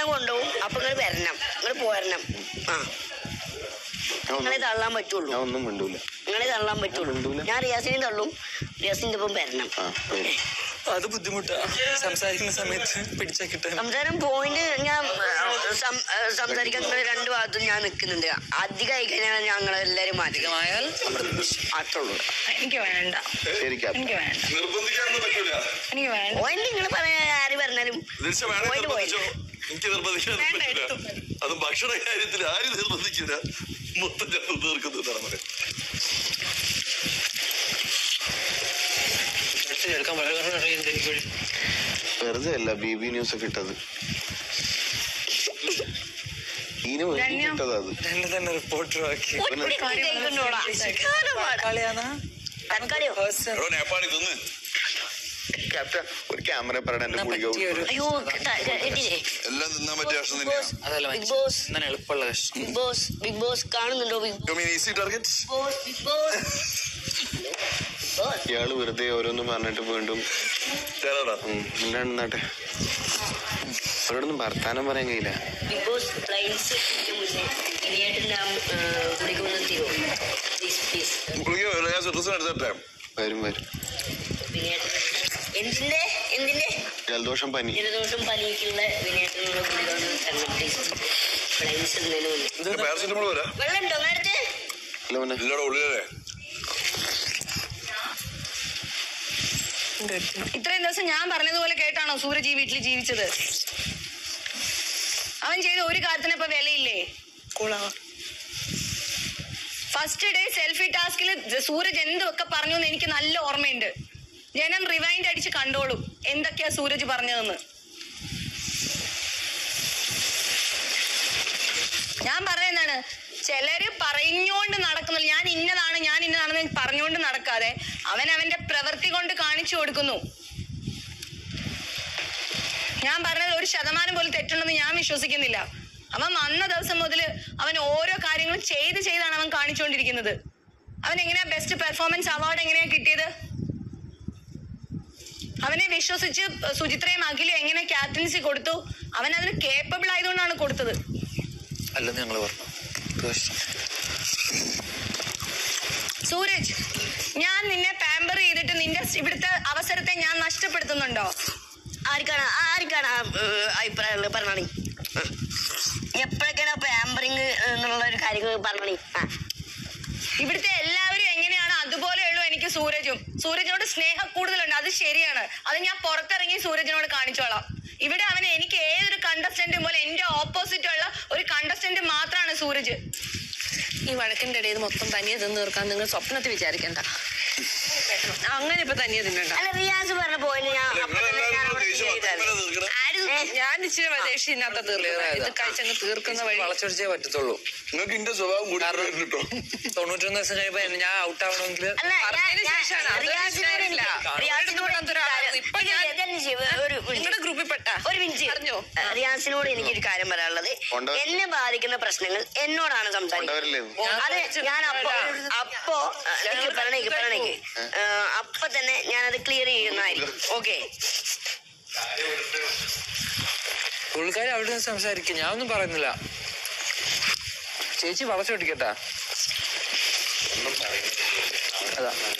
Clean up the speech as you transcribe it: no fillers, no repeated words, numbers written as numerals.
ഞാൻ കൊണ്ടുപോകും. അപ്പൊ നിങ്ങൾ വരണം, നിങ്ങൾ പോരണം. ആ നിങ്ങളെ തള്ളാൻ പറ്റുള്ളൂ. നിങ്ങളെ തള്ളാൻ പറ്റുള്ളൂ. ഞാൻ റിയാസിനെയും തള്ളും. റിയാസിന്റെ ഒപ്പം വരണം. അത് ബുദ്ധിമുട്ടാ സംസാരിക്കുന്ന സമയത്ത് പിടിച്ചാ കിട്ടാൻ. സംസാരം പോയിന്റ് ഞാൻ സംസാരിക്കാൻ രണ്ടു ഭാഗത്തും ഞാൻ നിൽക്കുന്നുണ്ട്. അധികമായി കഴിഞ്ഞാൽ ഞങ്ങൾ എല്ലാരും അധികമായാൽ അത്രയുള്ളൂ. എനിക്ക് വേണ്ട, എനിക്ക് വേണ്ട, എനിക്ക് വേണ്ട. പോയിന്റ് നിങ്ങൾ പറയാ ആര് പറഞ്ഞാലും എനിക്ക് നിർബന്ധിക്കാൻ അത് ഭക്ഷണ കാര്യത്തിൽ ആരും നിർബന്ധിക്കില്ല. മൊത്തം ഞാൻ തീർക്കുന്നതാണ്. വെറുതെ അല്ല ബിബി ന്യൂസ് ഒക്കെ ഇട്ടത്. അത് തന്നെ റിപ്പോർട്ടർ ആക്കി. നേപ്പാളി തിന്ന് ഒരു ക്യാമറ പറയണ എന്റെ ഗുളിക അയ്യോ എല്ലാം തിന്നാൻ പറ്റിയ ഭക്ഷണം തന്നെയാണ്. ബിഗ് ബോസ്, എളുപ്പമുള്ള കഷ്ടം. ബിഗ് ബോസ് കാണുന്നുണ്ടോ? Easy target. ഇയാള് വെറുതെ ഓരോന്നും പറഞ്ഞിട്ട് വീണ്ടും എന്നാട്ടെ അവരോടൊന്നും വർത്താനം പറയാൻ കഴിയില്ല. ബിഗ് ബോസ് ലൈൻസ് വരും എന്തിന്റെ ജലദോഷം പനിക്കുള്ള വിനേട്ടനുള്ള പാരസിറ്റമോൾ വരാം. വെള്ളം ഉണ്ടോ നേരത്തെ? ഇല്ലടോ ഉള്ളിലേ. ഇത്രയും ദിവസം ഞാൻ പറഞ്ഞതുപോലെ കേട്ടാണോ സൂരജ് ഈ വീട്ടിൽ ജീവിച്ചത്? അവൻ ചെയ്ത ഒരു കാര്യത്തിന് ഇപ്പൊ വിലയില്ലേ? ഫസ്റ്റ് ഡേ സെൽഫി ടാസ്കിൽ സൂരജ് എന്തൊക്കെ പറഞ്ഞു എന്ന് എനിക്ക് നല്ല ഓർമ്മയുണ്ട്. ജനം റിവൈൻഡ് അടിച്ച് കണ്ടോളും എന്തൊക്കെയാ സൂരജ് പറഞ്ഞതെന്ന്. ഞാൻ പറയുന്നതാണ്, ചിലര് പറഞ്ഞുകൊണ്ട് നടക്കുന്നില്ല. ഞാൻ ഇന്നതാണെന്ന് പറഞ്ഞുകൊണ്ട് നടക്കാതെ അവൻ അവന്റെ പ്രവൃത്തി കൊണ്ട് കാണിച്ചു കൊടുക്കുന്നു. ഞാൻ പറഞ്ഞത് 1% പോലും തെറ്റുണ്ടെന്ന് ഞാൻ വിശ്വസിക്കുന്നില്ല. അവൻ വന്ന ദിവസം മുതൽ അവൻ ഓരോ കാര്യങ്ങളും ചെയ്താണ് അവൻ കാണിച്ചുകൊണ്ടിരിക്കുന്നത്. അവൻ എങ്ങനെയാ ബെസ്റ്റ് പെർഫോമൻസ് അവാർഡ് എങ്ങനെയാ കിട്ടിയത്? അവനെ വിശ്വസിച്ച് സുചിത്രയും അഖിലും എങ്ങനെ ക്യാപ്റ്റൻസി കൊടുത്തു? അവൻ അതിന് കേപ്പബിൾ ആയതുകൊണ്ടാണ് കൊടുത്തത്. അല്ലെന്ന് ഞങ്ങൾ പറഞ്ഞു. സൂരജ്, ഞാൻ നിന്നെ പാമ്പർ ചെയ്തിട്ട് നിന്റെ ഇവിടുത്തെ അവസരത്തെ ഞാൻ നഷ്ടപ്പെടുത്തുന്നുണ്ടോ? ആർക്കാണ് അഭിപ്രായമുള്ളത് പറഞ്ഞാണി. എപ്പോഴൊക്കെയാണ് പാമ്പറിങ് എന്നുള്ള ഒരു കാര്യങ്ങൾ പറഞ്ഞാണി. ഇവിടുത്തെ എല്ലാവരും എങ്ങനെയാണ് അതുപോലെയുള്ളൂ എനിക്ക് സൂരജിനോട് സ്നേഹം കൂടുതലുണ്ട്. അത് ശരിയാണ്. അത് ഞാൻ പുറത്തിറങ്ങി സൂരജിനോട് കാണിച്ചോളാം. ഇവിടെ അവന് എനിക്ക് ഏതൊരു കണ്ടസ്റ്റന്റും പോലെ എന്റെ ഓപ്പോസിറ്റ് ഉള്ള ഒരു കണ്ടസ്റ്റന്റ് മാത്രമാണ് സൂരജ്. ഈ വഴക്കിന്റെ ഇടയിൽ മൊത്തം തനിയെ തിന്നു തീർക്കാൻ നിങ്ങൾ സ്വപ്നത്തിൽ വിചാരിക്കണ്ട. അങ്ങനെ ഇപ്പൊ തനിയെ തിന്നണ്ട. അല്ല റിയാസ് പറഞ്ഞ പോയിന്റ് ഞാൻ ഇച്ചിരി ദേഷ്യം ഇല്ലാത്ത ഇത് കഴിച്ചങ്ങ് തീർക്കുന്ന വഴി വളച്ചൊടിച്ചേ പറ്റത്തുള്ളൂ. നിങ്ങൾക്ക് എന്റെ സ്വഭാവം കൂടി 91 ദിവസം കഴിയുമ്പോ ഞാൻ ഔട്ട് ആവണമെങ്കിൽ നിങ്ങളുടെ ഗ്രൂപ്പിൽ പെട്ട ഒരു മിനിറ്റ് പറഞ്ഞോ. റിയാസിനോട് എനിക്കൊരു കാര്യം പറയാനുള്ളത്, എന്നെ ബാധിക്കുന്ന പ്രശ്നങ്ങൾ എന്നോടാണ് സംസാരിക്കുന്നത്. അത് ഞാൻ അപ്പോ പറഞ്ഞേക്ക് അപ്പൊ തന്നെ ഞാനത് ക്ലിയർ ചെയ്യുന്നതായിരിക്കും. ഓക്കെ, പുള്ളിക്കാരി അവിടെ നിന്ന് സംസാരിക്കും. ഞാൻ ഒന്നും പറയുന്നില്ല. ചേച്ചി വളച്ചൊടിക്കട്ടാ. അതാ